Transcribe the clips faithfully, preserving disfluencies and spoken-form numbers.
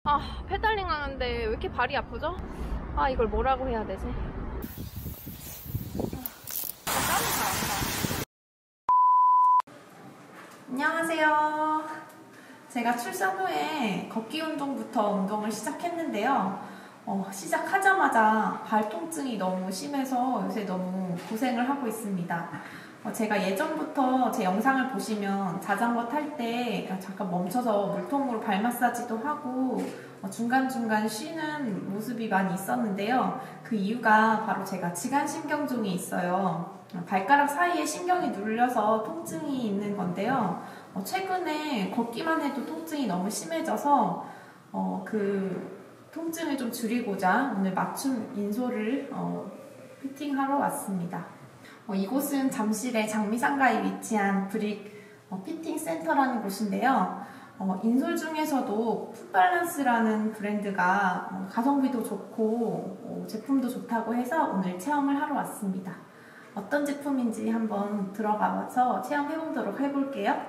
아, 페달링 하는데 왜 이렇게 발이 아프죠? 아, 이걸 뭐라고 해야 되지? 안녕하세요. 제가 출산 후에 걷기 운동부터 운동을 시작했는데요. 어, 시작하자마자 발 통증이 너무 심해서 요새 너무 고생을 하고 있습니다. 어, 제가 예전부터 제 영상을 보시면 자전거 탈 때 잠깐 멈춰서 물통으로 발 마사지도 하고 어, 중간중간 쉬는 모습이 많이 있었는데요. 그 이유가 바로 제가 지간신경종이 있어요. 발가락 사이에 신경이 눌려서 통증이 있는 건데요. 어, 최근에 걷기만 해도 통증이 너무 심해져서 어, 그 통증을 좀 줄이고자 오늘 맞춤 인솔을 어, 피팅하러 왔습니다. 어, 이곳은 잠실의 장미상가에 위치한 브릭 어, 피팅 센터라는 곳인데요. 어, 인솔 중에서도 풋발란스라는 브랜드가 어, 가성비도 좋고 어, 제품도 좋다고 해서 오늘 체험을 하러 왔습니다. 어떤 제품인지 한번 들어가서 체험해보도록 해볼게요.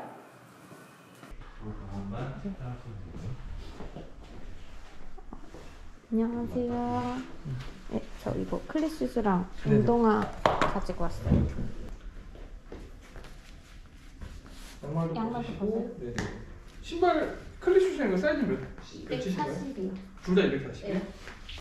안녕하세요. 네, 저 이거 클래시스랑 운동화 가지고 왔어요. 양말도 벗어요? 네네. 신발 클래시스랑 이거 사이즈 몇? 이백사십이요. 둘 다 이백사십이요? 네.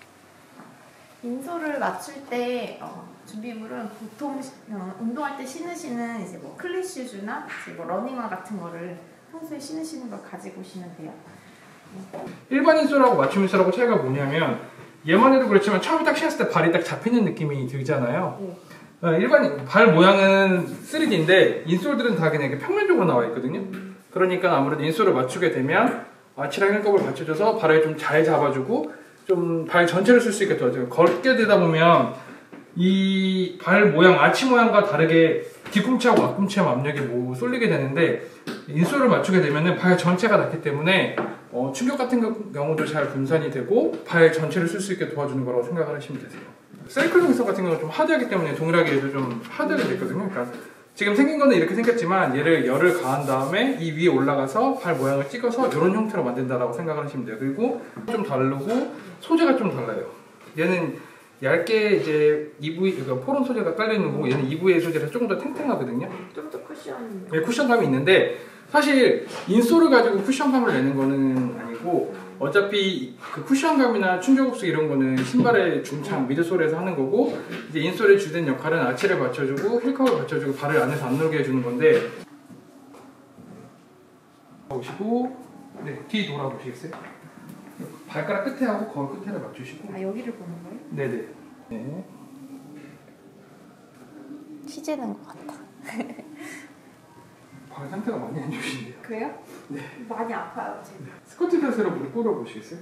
인솔을 맞출 때 어, 준비물은 보통 어, 운동할 때 신으시는 이제 뭐 클래시즈나 이제 뭐 러닝화 같은 거를 평소에 신으시는 걸 가지고 오시면 돼요. 일반 인솔하고 맞춤 인솔하고 차이가 뭐냐면 얘만 해도 그렇지만 처음에 딱 신었을 때 발이 딱 잡히는 느낌이 들잖아요. 네. 어, 일반 발 모양은 쓰리디인데 인솔들은 다 그냥 이렇게 평면적으로 나와 있거든요. 음. 그러니까 아무래도 인솔을 맞추게 되면 아치랑 힐컵을 받쳐줘서 발을 좀 잘 잡아주고 좀 발 전체를 쓸 수 있게 도와줘요. 걷게 되다 보면 이 발 모양, 아치 모양과 다르게 뒤꿈치하고 앞꿈치하고 압력이 뭐 쏠리게 되는데 인솔을 맞추게 되면 발 전체가 닿기 때문에 어, 충격 같은 경우도 잘 분산이 되고 발 전체를 쓸 수 있게 도와주는 거라고 생각을 하시면 되세요. 사이클 동선 같은 경우는 좀 하드하기 때문에 동일하게 얘도 좀 하드하게 됐거든요. 그러니까 지금 생긴 거는 이렇게 생겼지만 얘를 열을 가한 다음에 이 위에 올라가서 발 모양을 찍어서 이런 형태로 만든다라고 생각을 하시면 돼요. 그리고 좀 다르고 소재가 좀 달라요. 얘는 얇게 이제 이브이, 그러니까 포론 소재가 깔려있는 거고 얘는 이브이에이 소재라 조금 더 탱탱하거든요. 좀 더 쿠션. 네, 쿠션감이 있는데 사실 인솔을 가지고 쿠션감을 내는 거는 아니고 어차피 그 쿠션감이나 충격 흡수 이런 거는 신발의 중창, 미드솔에서 하는 거고 이제 인솔의 주된 역할은 아치를 받쳐주고 힐컵을 받쳐주고 발을 안에서 안 놀게 해주는 건데 보시고 네, 뒤 돌아보시겠어요? 발가락 끝에 하고 거울 끝에를 맞추시고 아, 여기를 보는 거예요? 네네 네. 치재는 것 같아. 발 상태가 많이 안 좋으신데요? 그래요? 네. 많이 아파요 지금. 네. 스쿼트 자세로 무릎 꿇어 보시겠어요?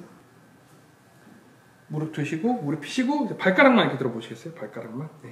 무릎 드시고 무릎 펴시고 이제 발가락만 이렇게 들어 보시겠어요? 발가락만. 네.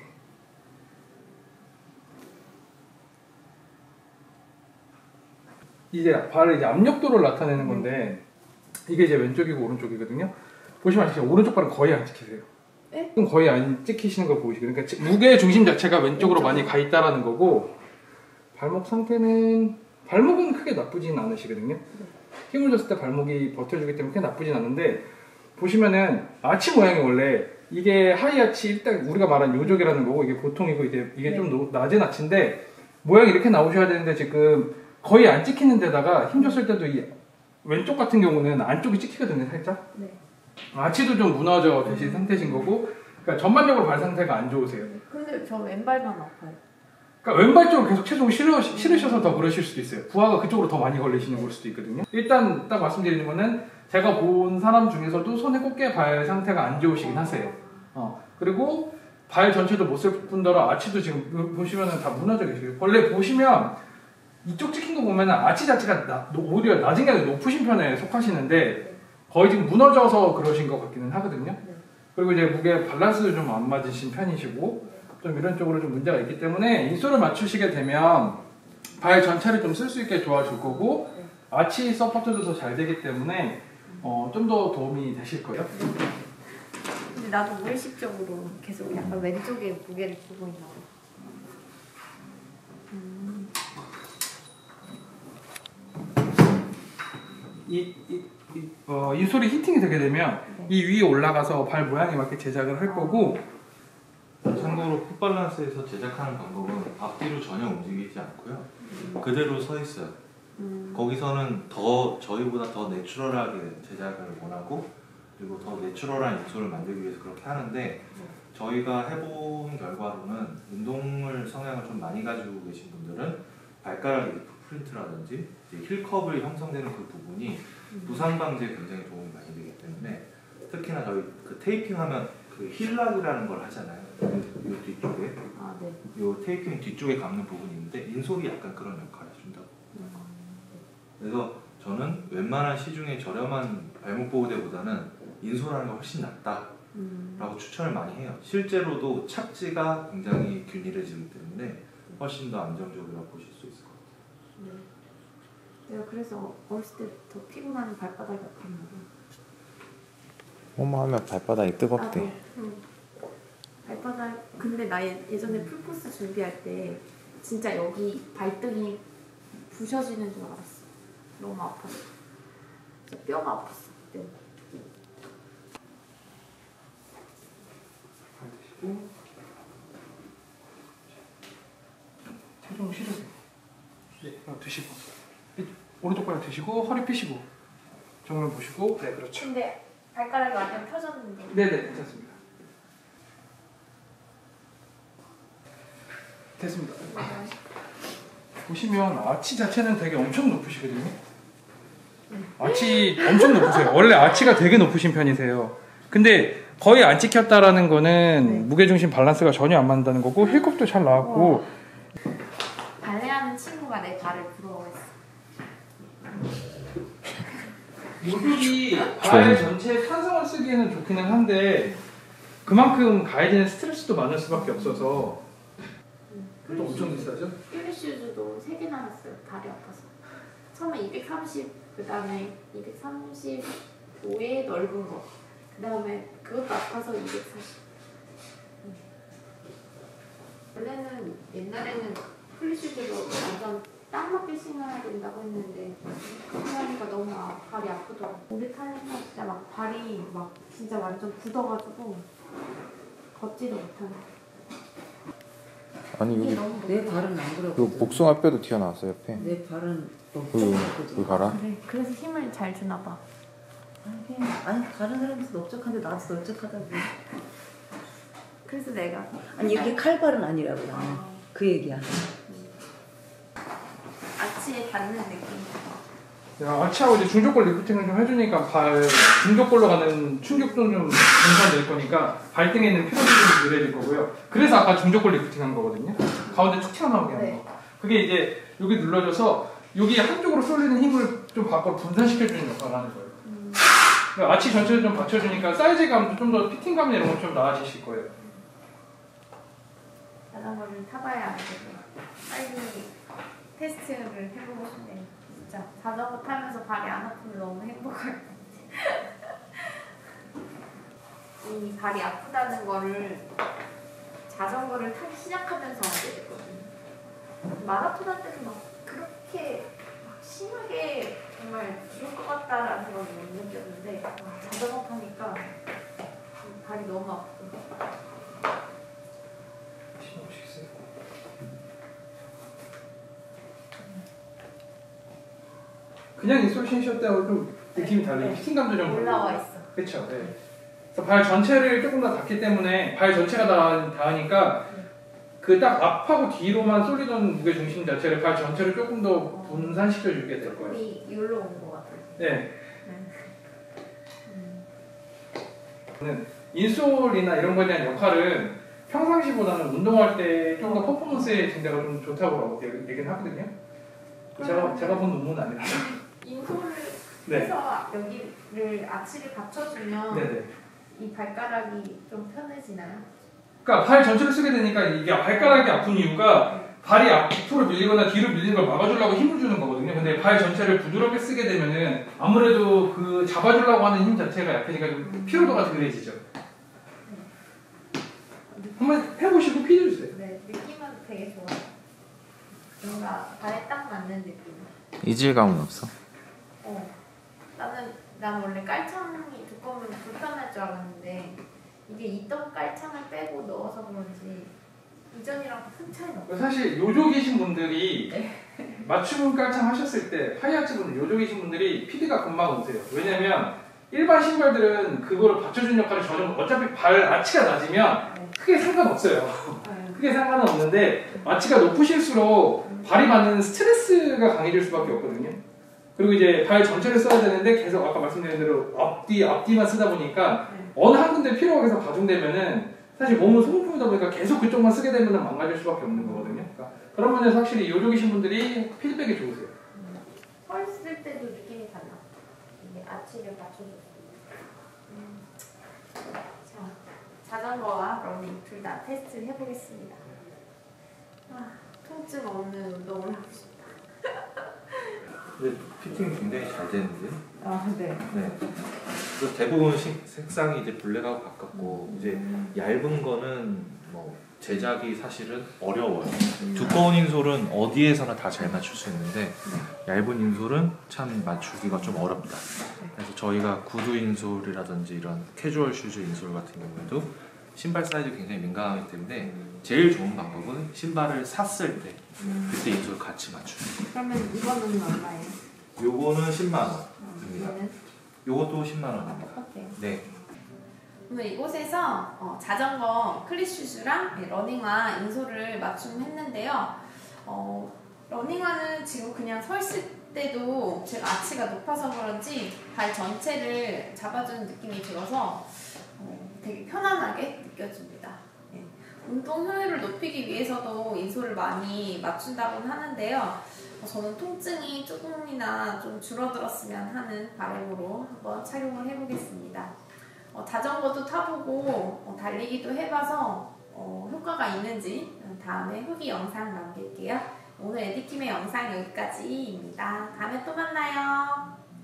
이제 발을 이제 압력도를 나타내는 건데 이게 이제 왼쪽이고 오른쪽이거든요. 보시면 아시죠? 오른쪽 발은 거의 안 찍히세요. 네? 거의 안 찍히시는 걸 보이시고 그러니까 무게의 중심 자체가 왼쪽으로 왼쪽. 많이 가 있다라는 거고 발목 상태는 발목은 크게 나쁘진 않으시거든요. 힘을 줬을 때 발목이 버텨주기 때문에 크게 나쁘진 않은데 보시면은 아치 모양이 원래 이게 하이 아치 일단 우리가 말한 요족이라는 거고 이게 보통이고 이제 이게 네. 좀 낮은 아치인데 모양이 이렇게 나오셔야 되는데 지금 거의 안 찍히는 데다가 힘 줬을 때도 이 왼쪽 같은 경우는 안쪽이 찍히거든요 살짝. 네. 아치도 좀 무너져 계신 음. 상태신 거고 그러니까 전반적으로 발 상태가 안 좋으세요. 근데 저 왼발만 아파요. 그러니까 왼발 쪽으로 계속 체중을 실으, 실으셔서 더 그러실 수도 있어요. 부하가 그쪽으로 더 많이 걸리시는 걸 수도 있거든요. 일단 딱 말씀드리는 거는 제가 본 사람 중에서도 손에 꼽게 발 상태가 안 좋으시긴 하세요. 어. 그리고 발 전체도 못 쓸 뿐더러 아치도 지금 보시면은 다 무너져 계시고요. 원래 보시면 이쪽 찍힌 거 보면은 아치 자체가 나, 오히려 낮은 게 아니라 높으신 편에 속하시는데 거의 지금 무너져서 그러신 것 같기는 하거든요. 그리고 이제 무게 밸런스도 좀 안 맞으신 편이시고 좀 이런 쪽으로 좀 문제가 있기 때문에 인솔을 맞추시게 되면 발 전체를 좀 쓸 수 있게 도와줄 거고 아치 서포트도 더 잘 되기 때문에 어, 좀 더 도움이 되실 거예요. 근데 나도 무의식적으로 계속 약간 왼쪽에 무게를 두고 있나 봐. 음. 이, 이, 이 어, 인솔이 히팅이 되게 되면 네. 이 위에 올라가서 발 모양에 맞게 제작을 할 거고. 참고로 풋발란스에서 제작하는 방법은 앞뒤로 전혀 움직이지 않고요. 그대로 서 있어요. 음. 거기서는 더 저희보다 더 내추럴하게 제작을 원하고 그리고 더 내추럴한 인솔을 만들기 위해서 그렇게 하는데 저희가 해본 결과로는 운동을 성향을 좀 많이 가지고 계신 분들은 발가락 리프 프린트라든지 힐컵이 형성되는 그 부분이 부상 방지에 굉장히 도움이 많이 되기 때문에 특히나 저희 그 테이핑하면 그 힐락이라는 걸 하잖아요. 이 뒤쪽에 아, 네. 이 테이핑 뒤쪽에 감는 부분이 있는데 인솔이 약간 그런 역할을 해준다고. 그래서 저는 웬만한 시중에 저렴한 발목 보호대보다는 인솔하는 게 훨씬 낫다라고 음. 추천을 많이 해요. 실제로도 착지가 굉장히 균일해지기 때문에 훨씬 더 안정적이라고 보실 수 있을 것 같아요. 네. 내가 그래서 어렸을 때 더 피곤하면 발바닥이 아팠는데. 뭐뭐 하면 발바닥이 뜨겁대. 아, 네. 응. 발바닥. 근데 나 예, 예전에 풀코스 준비할 때 진짜 여기 발등이 부셔지는 줄 알았어. 너무 아팠어. 진짜 뼈가 아팠어 그때. 발 드시고. 체중 실으세요. 네, 그럼 드시고. 오른쪽 발 드시고 허리 펴시고 정면 보시고. 네, 그렇죠. 근데 발가락이 완전 펴졌는데. 네네, 괜찮습니다. 됐습니다. 보시면 아치 자체는 되게 엄청 높으시거든요. 아치 엄청 높으세요. 원래 아치가 되게 높으신 편이세요. 근데 거의 안 찍혔다라는 거는 네. 무게중심 밸런스가 전혀 안 맞는다는 거고 힐컵도 잘 나왔고. 발레하는 친구가 내 발을 부러워했어. 무릎이 발 전체에 탄성을 쓰기에는 좋기는 한데 그만큼 가해지는 스트레스도 많을 수밖에 없어서. 또 엄청 비싸죠? 필리슈즈도 세 개나 샀어요. 다리 아파서. 처음에 이백삼십, 그 다음에 이백삼십오에 넓은 거. 그 다음에 그것도 아파서 이백사십. 응. 원래는 옛날에는 필리슈즈도 완전 딱 맞게 신어야 된다고 했는데 그렇게 하니까 너무 아, 발이 아프더라고. 오래 타니까 진짜 막 발이 막 진짜 완전 굳어가지고 걷지도 못하네. 아니 이게 여기 너무 내 높아. 발은 안 그 그렇거든. 복숭아 뼈도 튀어나왔어 옆에. 내 발은 너무 그, 그 좁거든. 봐라. 그래, 그래서 힘을 잘 주나 봐. 아니, 아니 다른 사람도 넓적한데 나도 넓적하다고. 그래서 내가 아니 이게 칼발은 아니라고 나는 그 얘기야. 아치에 닿는 느낌. 야, 아치하고 이제 중족골 리프팅을 좀 해주니까 발 중족골로 가는 충격도 좀 분산될 거니까 발등에 있는 피로도 좀 느려질 거고요. 그래서 아까 중족골 리프팅 한 거거든요. 가운데 툭 튀어나오게 하는 네. 거. 그게 이제 여기 눌러줘서 여기 한쪽으로 쏠리는 힘을 좀 밖으로 분산시켜주는 역할을 하는 거예요. 음. 그러니까 아치 전체를 좀 받쳐주니까 사이즈감도 좀 더 피팅감이나 이런 거 좀 나아지실 거예요. 자전거를 타봐야 알거든. 빨리 테스트를 해보고 싶네. 진짜 자전거 타면서 발이 안 아프면 너무 행복할 것 같아. 이 발이 아프다는 거를 자전거를 타기 시작하면서 알게 됐거든요. 마라톤 할 때도 막 그렇게 막 심하게 정말 죽을 것 같다라는 걸 못 느꼈는데 와, 자전거 타니까 발이 너무 아프더라고요. 그냥 인솔 신으실 때하고 좀 느낌이 달라요. 네. 피팅감도 좀 올라와 있어. 그렇죠. 네. 그래서 발 전체를 조금 더 닿기 때문에 발 전체가 다 닿으니까 그 딱 앞하고 뒤로만 쏠리던 무게 중심 자체를 발 전체를 조금 더 분산시켜 주게 될 거예요. 우리 여기로 온 것 같아요. 네. 음. 인솔이나 이런 거에 대한 역할은 평상시보다는 운동할 때 좀 더 퍼포먼스의 증대가 좀 좋다고 얘기는 하거든요. 제가 제가 본 논문은 아니라서. 인솔을 네. 해서 여기를 아치를 받쳐주면 네네. 이 발가락이 좀 편해지나요? 그러니까 발 전체를 쓰게 되니까 이게 발가락이 아픈 이유가 발이 앞으로 밀리거나 뒤로 밀리는 걸 막아주려고 힘을 주는 거거든요. 근데 발 전체를 부드럽게 쓰게 되면은 아무래도 그 잡아주려고 하는 힘 자체가 약해지니까 좀 피로도가 덜해지죠. 한번 해보시고 피해 주세요. 네, 느낌은 되게 좋아요. 뭔가 발에 딱 맞는 느낌. 이질감은 없어. 어, 나는 난 원래 깔창이 두꺼우면 불편할 줄 알았는데 이게 있던 깔창을 빼고 넣어서 그런지 이전이랑 큰 차이는 없어요. 사실 요족이신 분들이 네. 맞춤 깔창 하셨을 때 하이아츠 분들 요족이신 분들이 피드가 금방 오세요. 왜냐면 일반 신발들은 그거를 받쳐주는 역할을 전혀 어차피 발 아치가 낮으면 네. 크게 상관없어요. 네. 크게 상관은 없는데 아치가 높으실수록 발이 받는 스트레스가 강해질 수밖에 없거든요. 그리고 이제 발 전체를 써야 되는데 계속 아까 말씀드린 대로 앞뒤 앞뒤만 쓰다 보니까 네. 어느 한 군데 필요가 계속 가중되면은 사실 몸은 소모품이다 보니까 계속 그쪽만 쓰게 되면 망가질 수밖에 없는 거거든요. 그러니까 그런 면에서 확실히 요족이신 분들이 피드백이 좋으세요. 펄 쓸 때도 느낌이 달라. 이게 아치를 맞춰줬습니다. 음. 자, 자전거와 러닝 둘 다 테스트를 해보겠습니다. 아, 통증 없는 운동을 하고 싶다. 근데 피팅 굉장히 잘 되는데. 아, 네. 네. 그래서 대부분 시, 색상이 이제 블랙하고 가깝고 음. 이제 얇은 거는 뭐 제작이 사실은 어려워요. 두꺼운 인솔은 어디에서나 다 잘 맞출 수 있는데 얇은 인솔은 참 맞추기가 좀 어렵다. 그래서 저희가 구두 인솔이라든지 이런 캐주얼 슈즈 인솔 같은 경우에도 신발 사이즈 굉장히 민감하기 때문에 제일 좋은 방법은 신발을 샀을 때 그때 인솔 같이 맞추는 그러면 이거는 얼마예요? 거예요. 요거는 십만 원. 이거는 요것도 십만 원입니다. 똑같아요. 네. 오늘 이곳에서 어, 자전거 클릿슈즈랑 네, 러닝화 인솔을 맞춤했는데요. 어, 러닝화는 지금 그냥 서 있을 때도 제가 아치가 높아서 그런지 발 전체를 잡아주는 느낌이 들어서 어, 되게 편안하게 느껴집니다. 네. 운동 효율을 높이기 위해서도 인솔을 많이 맞춘다고는 하는데요. 어, 저는 통증이 조금이나 좀 줄어들었으면 하는 바람으로 한번 착용을 해보겠습니다. 어, 자전거도 타보고 어, 달리기도 해봐서 어, 효과가 있는지 다음에 후기 영상 남길게요. 오늘 에디킴의 영상 여기까지입니다. 다음에 또 만나요.